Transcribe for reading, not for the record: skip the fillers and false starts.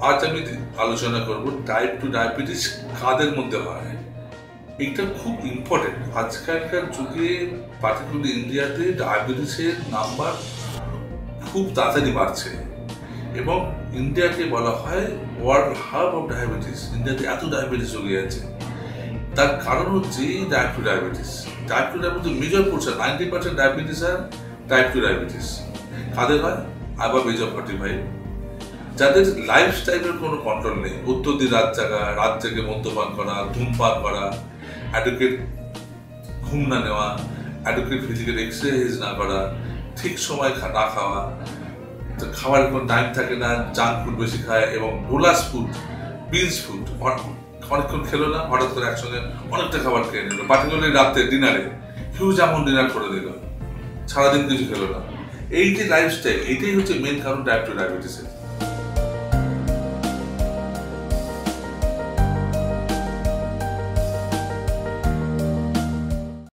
আজ আমি আলোচনা করব টাইপ 2 ডায়াবেটিস কাদের মধ্যে হয়। এটা খুব ইম্পর্টেন্ট। আজকালকার যুগে পার্টিকুলারলি ইন্ডিয়াতে ডায়াবেটিসের নাম্বার খুব তাড়াতাড়ি বাড়ছে এবং ইন্ডিয়াকে বলা হয় ওয়ার্ল্ড হাব অফ ডায়াবেটিস। ইন্ডিয়াতে এত ডায়াবেটিস রোগী আছে, তার কারণ হচ্ছে type 2 diabetes. Type 2 diabetes major portion 90% diabetes আর টাইপ 2 ডায়াবেটিস কাদের হয়? আবার মেজর 45, যাদের লাইফস্টাইলের কোনো কন্ট্রোল নেই, অত্যধিক রাত জেগে মদ্যপান করা, ধূমপান করা, অ্যাডুকেট ঘুম না নেওয়া, অ্যাডুকেট ফিজিক্যাল এক্সারসাইজ না করা, ঠিক সময় না খাওয়া, খাওয়ার কোনো টাইম থাকে না, জাঙ্ক ফুড বেশি খায় এবং বোলাস ফুড, বিনস ফুড অনেকক্ষণ খেলো না, হঠাৎ করে একসঙ্গে অনেকটা খাবার খেয়ে নিল, পার্টিকুলারলি রাতে ডিনারে হিউজ অ্যামাউন্ট ডিনার করে দিল, সারাদিন কিছু খেলো না। এই যে লাইফস্টাইল, এটাই হচ্ছে মেন কারণ টাইপ 2 ডায়াবেটিসের।